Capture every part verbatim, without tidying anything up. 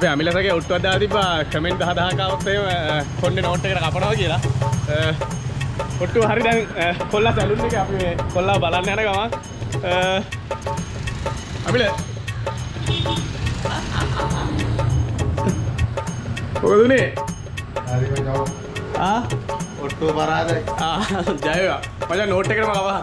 අපි අමිලසගේ ඔට්ටුවක් දාලා තිබ්බා කමෙන්ට් දහ දහක આવත් එහෙම කොණ්ඩේ නෝට් එකට කපනවා කියලා. ඔට්ටුව හරි දැන් කොල්ලා සැලුන් එකේ අපි මේ කොල්ලා බලන්න යන ගමන් අමිල මොකද උනේ? හරි මම ගාව. ආ ඔට්ටුව පරාදයි. ආ ජය වේවා. මචං නෝට් එකටම කවහ.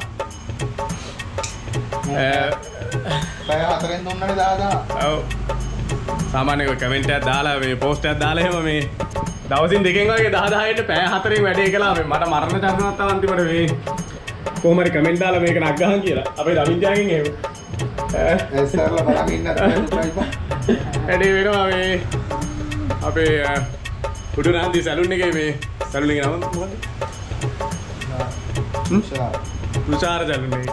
පැය හතරෙන් දුන්නනේ දාදා. ඔව්. සාමාන්‍ය කමෙන්ට් එකක් දාලා මේ පෝස්ට් එකක් දාලා එහෙම මේ දවසින් දෙකෙන් වගේ දහ දහයට පැය හතරෙන් වැඩේ කළා. මේ මට මරණ චරණවත් අන්තිමට මේ කොහොම හරි කමෙන්ට් දාලා මේක නග්ගහන් කියලා. අපේ දමින්ජාගෙන් එහෙම. ඇස්සර්ලා බලන් ඉන්න වැඩේ වෙනවා මේ අපේ උඩුනාන්දි සැලුන් එකේ මේ සැලුන් එකේ නම මොකද්ද? තුෂාර. තුෂාර සැලුන් එකේ.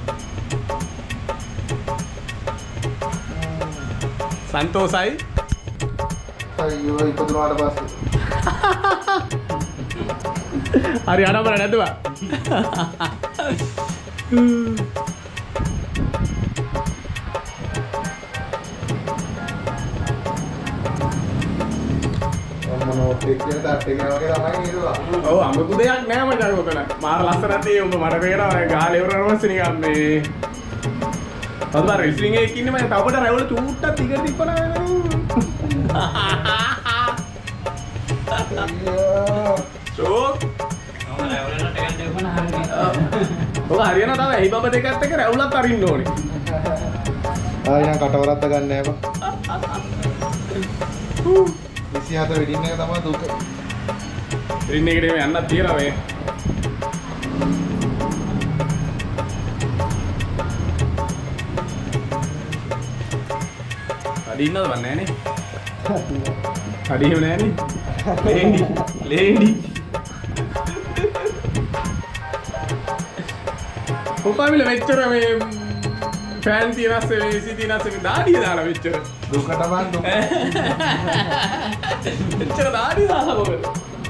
සන්තෝසයි අයියෝ ඉපදුනාට පස්සේ හරි අනබර නැතුවා මොනෝට් එක කියන ටට් එක වගේ තමයි නේදුවා. ඔව් අමුතු දෙයක් නෑ මචං ඔතන. මාර ලස්සනක් තියෙයි උඹ මට පේනවා ගාලේ ඉවරනවා පස්සේ නිකන් මේ තවද රෙස්ලිං එකේ ඉන්නේ මම තවකට රැවුල චූට්ටක් දිගට තිබ්බනා අයියෝ ෂෝක් මම රැවුලට ටෙකන් දෙවන හරියට. ඔක හරියන තමයි එයි බබ දෙකත් එක්ක රැවුලත් අරින්න ඕනේ. ආයි නම් කටවරද්ද ගන්න නෑ බං. විසිහත වෙඩින් එක තමයි දුක. රින් එකට එමෙ යන්නත් තියනවා මේ. අඩි ඉන්නවද මන් නෑනේ. අඩි එහෙම නෑනේ. ලේන්ඩි ලේන්ඩි. කොපාමිල මෙච්චර මේ ෆෑන් තියනස් මේ ඒසී තියනස් මේ දාඩිය දාලා මෙච්චර. දුකට බං දුක. මෙච්චර දාඩිය දාලා මොකද?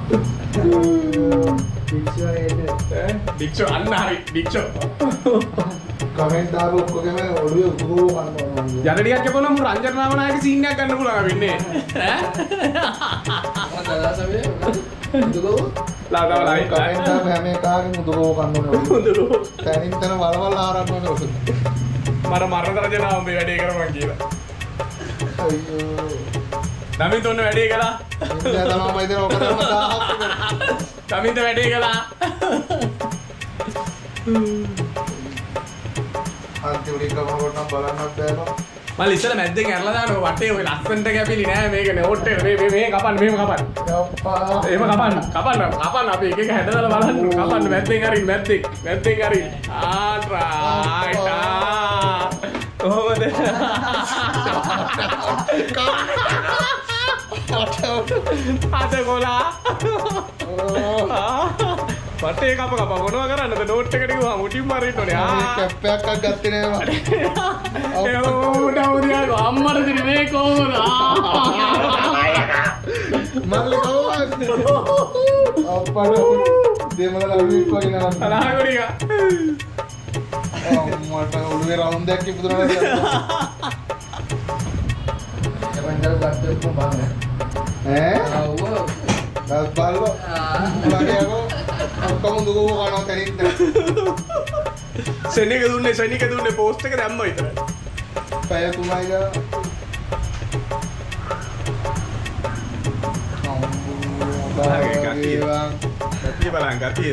පික්චර් එකේ ඈ ඩික්ෂෝ අන්න හරි ඩික්ෂෝ. කමෙන්ට් දාපු ඔක්කොගෙම ඔළුවේ උගුරු කනවා. යන ටිකක් කියපුවම මු රංජන නාමනායක සීන් එකක් ගන්න පුළුවන් වෙන්නේ. ඈ? දදාසමේ දුකෝ ලාදාව ලයි කමෙන්ට් දාපු හැම එකාගෙම උගුරු කන්නෝනේ. හොඳලු. තනින් තන වලවල් ආරන්න ඕනේ ඔසු. මර මරණ තරජනාව මේ වැඩේ කරපන් කියලා. අයියෝ. නමින් තොන්න වැඩේ කළා. ඉතින් තමයි මම ඉතින් ඔක තමයි දාහක්. නමින්ද වැඩේ කළා. අන්තිමට එක මොනකට නම් බලන්නත් බෑ බං. මම ඉස්සර මැද්දෙන් ඇරලා දානවා වටේ ඔය ලස්සනට කැපිලි නෑ මේක නෝට් එක මේ මේ මේ කපන්න මෙහෙම කපන්න. යප්පා. එහෙම කපන්න කපන්න කපන්න අපි එක එක හැදලා බලන්න කපන්න මැද්දෙන් අරින් මැද්දෙන් මැද්දෙන් අරින් ආට්‍රායිට් කොහොමද අද ගෝලා වටේ කප කප මොනවා කරන්නද නෝට් එකට ගිහුවා මුටින් මරින්න ඕනේ ආ කැප් එකක් ගත්තේ නෑ මම. ඒ උඩ උඩියා අම්මට දිරි මේ කොහොමද මල්ලි කවුද? අප්පඩ දෙමළ ලව්වික් වගේ නම. අලහගොරියා මට ඔළුවේ රවුන්ඩ් එකක් ඉපදුනා නේද? එවන්දල් ගත්තේ කොහොමද? ඈ? ආවෝ. ගස් බල්ලෝ. උලගේකෝ ඔක්කොම දුකෝ කනවා තනින් තන. සෙනික දුන්නේ සෙනික දුන්නේ පෝස්ට් එක දැම්ම විතරයි. පැය තුනයි ගා. බලන්න ගතිය. ගතිය බලන්න ගතිය.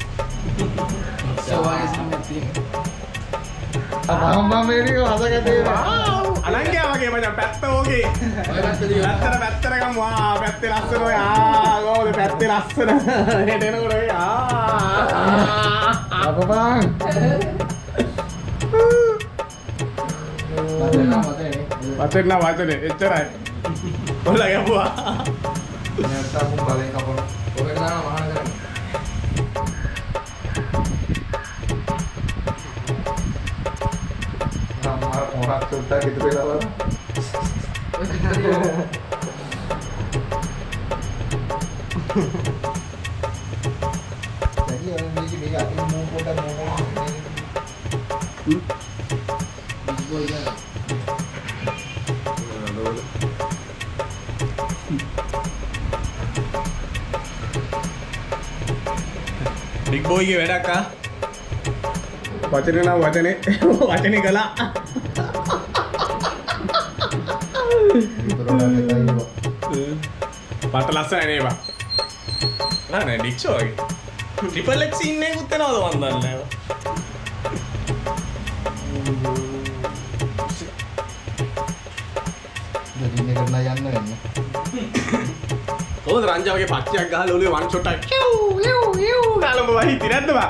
සවාගේ සම්පතිය. අම්මා මේනික හදගත්තේ වාව් අනංගයා වගේ මචං පැත්ත ඕකේ. ඔය පැත්තට දියෝ. පැත්තට පැත්තට ගමු ආ පැත්තේ ලස්සන ඔය ආ ගෝද පැත්තේ ලස්සන හෙට එනකොට ඔය ආ අපපන්. වදනා වදනේ. වචන නා වචන එච්චරයි. ඔල්ලා ගැපුවා. නැත්තම් මුන් බලෙන් කපන. ඔබට දාන මහාන කරන්නේ. අම්මා මොකක් සුට්ටක් ඉතුරු වෙලා බලන්න. ඔය කතාරියෝ. දැන් මේක මේක අතින් මූ පොඩක් මූ පොඩක්. බිග් බෝයි ගන්න. බිග් බෝයිගේ වැඩක් ආ. වචනේ නම් වචනේ වචනේ කළා. පට ලස්සනයි නේ බා. නෑ නෑ ඩික්ෂෝ වගේ. ට්‍රිපල් එක්ස් සීන් එකකුත් එනවද මන් දන්නේ නෑ. දෙන්න කරලා යන්න වෙන්නේ. කොහොමද රංජාවගේ පච්චයක් ගහලා ඔළුවේ වන් ෂොට් එකක් යූ යූ යූ ගාලම වහී තිරද්ද බා.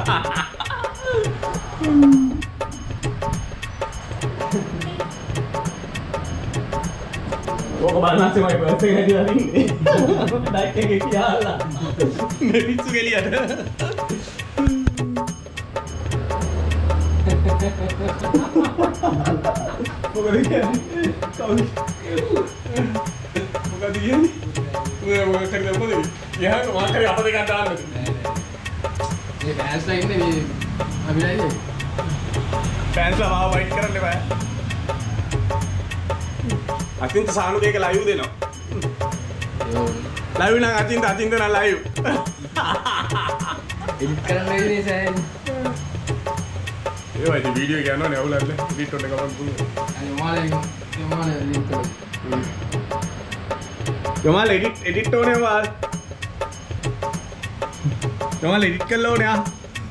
ඕක බලන්නත් මගේ බර්ත් එක හැදිලා තින්නේ. ඩයිට් එකේ කියලා. මේ පිස්සු ගෙලියට. මොකද කියන්නේ? කවුද? මොකද කියන්නේ? ඔය මොකද කරන්නේ මොකද? යහක මාතරේ අපද ගන්න දාන්නද? මේ ෆෑන්ස්ලා ඉන්නේ මේ අභිනයනේ. ෆෑන්ස්ලා මාව වයිට් කරන්න එපා. අතින්ත සානුකේක ලයිව් දෙනවා. ලයිව් නම් අතින්ත අතින්ත නම් ලයිව්. එඩිට් කරන්න වෙන්නේ සෑන්. ඒ වගේ වීඩියෝ එක යනවනේ අවුලක් නෑ. එඩිට් කරන්න ගමන් පුළුවන්. අනේ මාලේ මාලේ ලින්ක් කරලා. යමාල එඩිට් එඩිට් ඕනේ වාල්. යමාල එඩිට් කරලා ඕනේ ආ.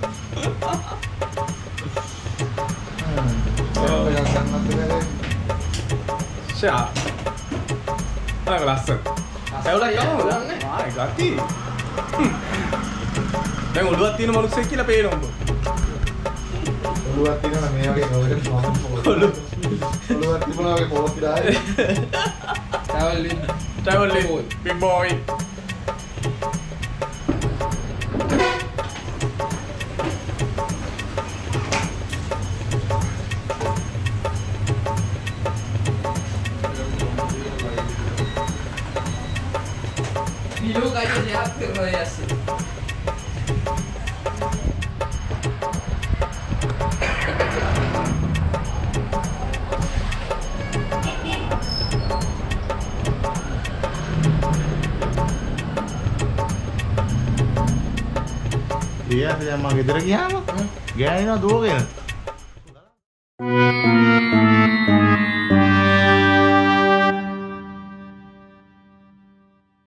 ෂා. ආ ලස්සන. සවුලක් ගමු. ආයි ගති. දැන් ඔළුවක් තියෙන මිනිස්සෙක් කියලා පේනවා උඹ. ඔළුවක් තියෙනවා මේ වගේ කවරකට සෝන් පොල්. ඔළුවක් තිබුණා වගේ පොල් පිටායි. travel in travel in big boy. Video kayak lihat kerja ya sih. Iya, saya mau ගෙදර ගියාම ගෑනිනවා දුවගෙන.